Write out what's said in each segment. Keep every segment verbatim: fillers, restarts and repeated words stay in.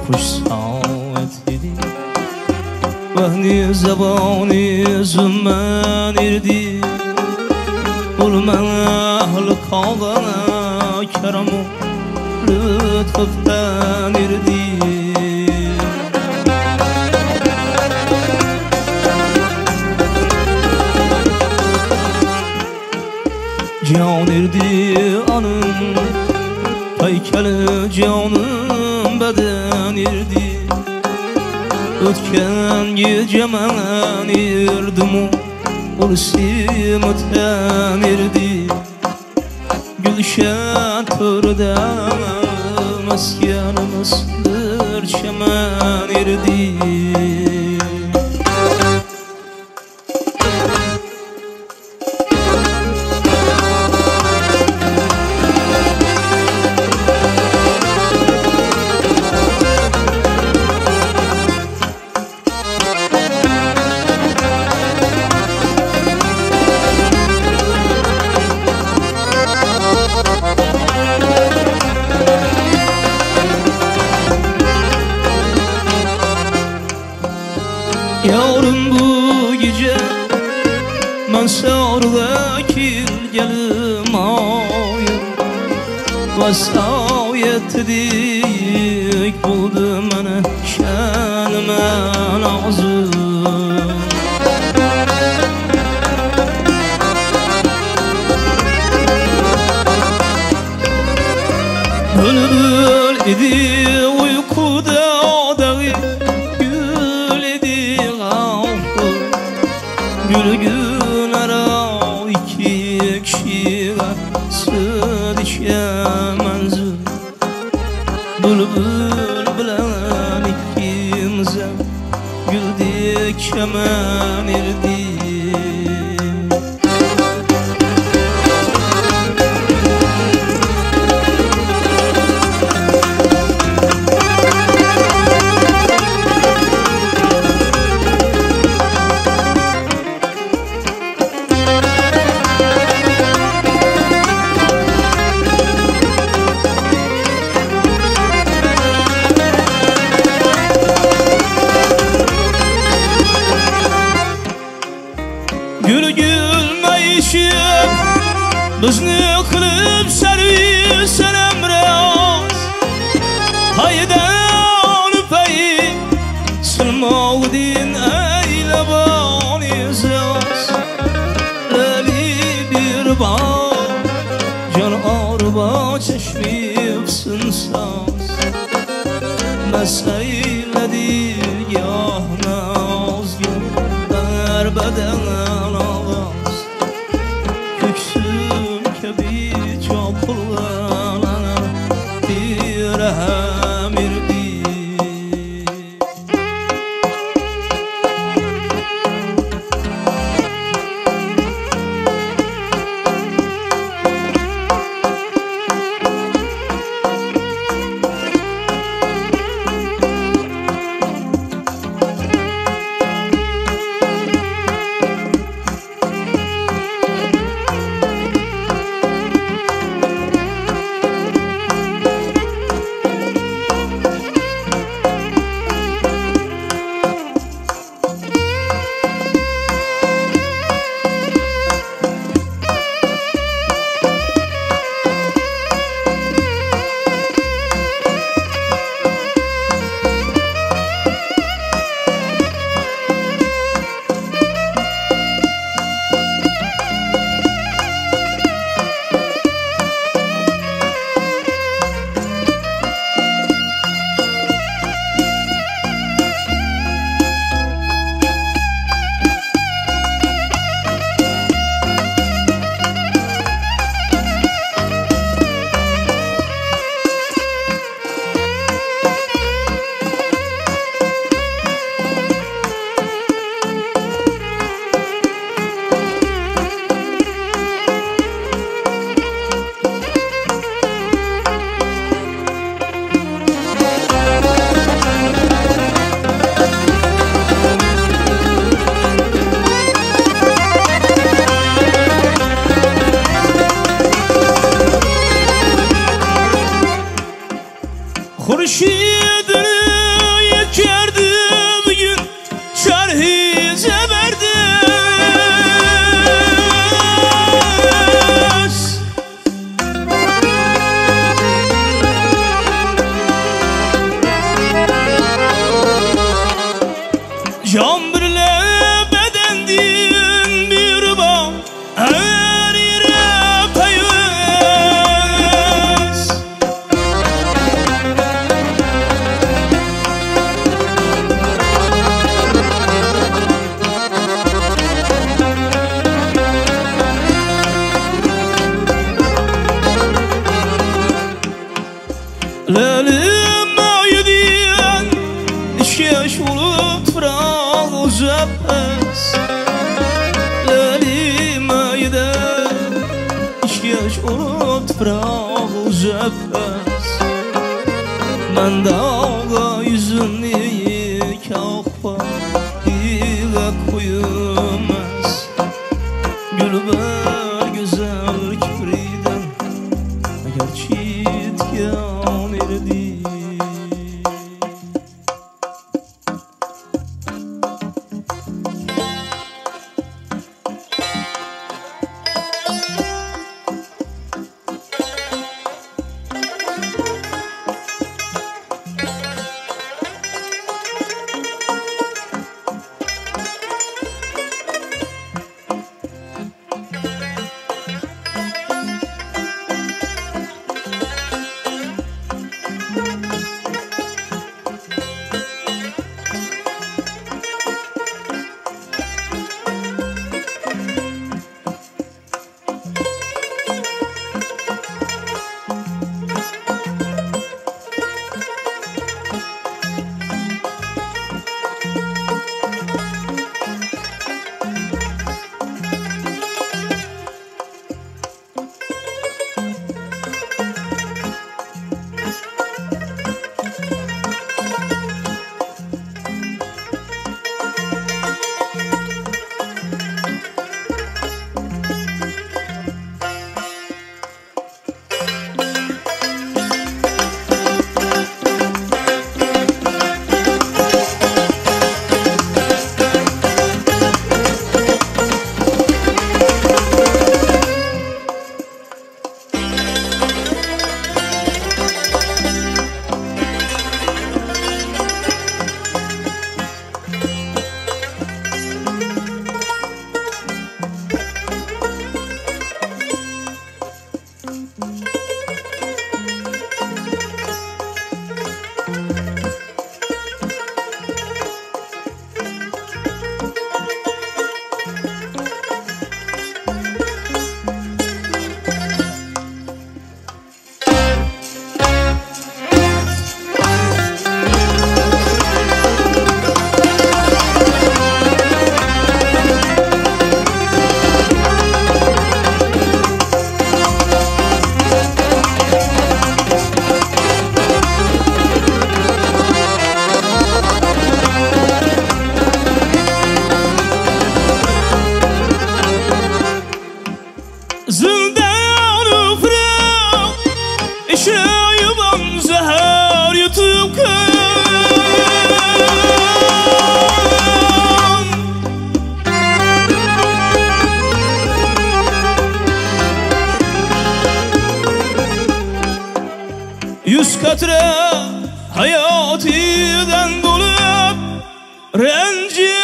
خوش ساعتی وحنی زبانی زمان اردی من اهل کاغنا کرمو لطف اردی جان اردی anın paykeli canım beden erdi ötken gecemen erdim ol simten erdi gülşen törde meskenimizdir çemen erdi Yavrum bu gece ben sarıda kilgelim ayım Vasayet dik buldu beni şenime nazım Bülbül idi uykuda dağı Gül gün ara iki kişiye süt içemez Bülbül bilen ikimize güldük kemen erdi Gül gülmeyişim bizni kılıp sarı senemraz Haydan öpeyi sılmağdin eyle bani zaz Leli bir bağ can arba çeşmipsin saz Meseyledi gah naz gül beden Hurşidini Lelime yediyen işkeş olup fırağ uzapes. Lelime yediyen işkeş olup fırağ uzapes. Ben dağga yüzünü kahpa ile koyulmaz. Gülber güzel kibriden eğer çitken erdi. Zindan ufra işayıban zehar yutup kan. Yüz katre hayatiden dolup renci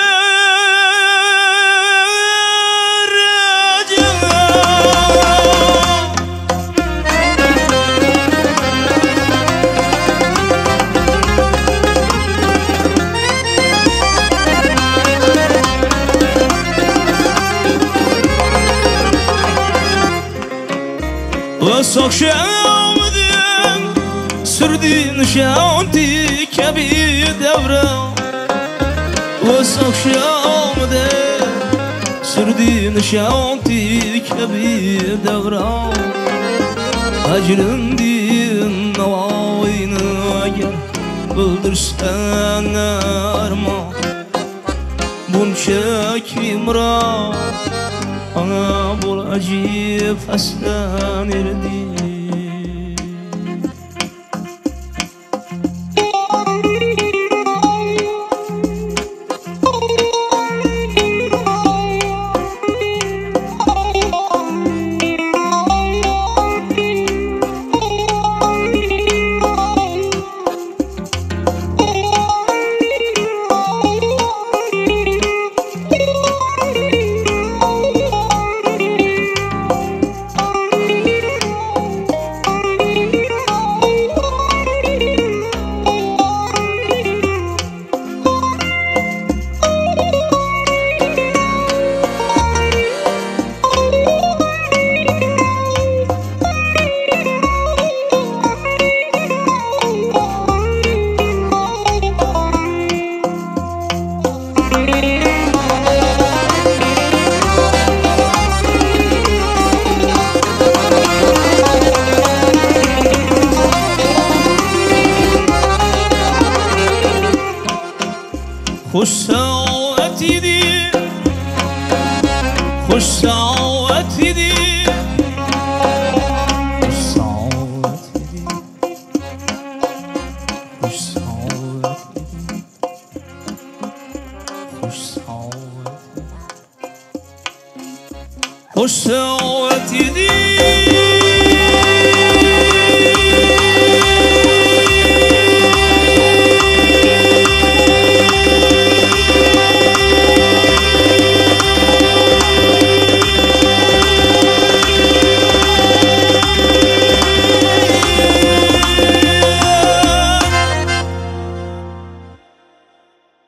وسوق شامدين سردين شاونتي كبير دورة. وسوق شامدين سردين شاونتي كبير دورة. أجرن دين نواوين أجر بلدرسان أرما بنشاكي مرا أنا بول أجيب أسلان ردي. خوش ساعتی دی خوش ساعتی دی خوش ساعتی دی خوش ساعتی دی خوش ساعتی خوش ساعتی دی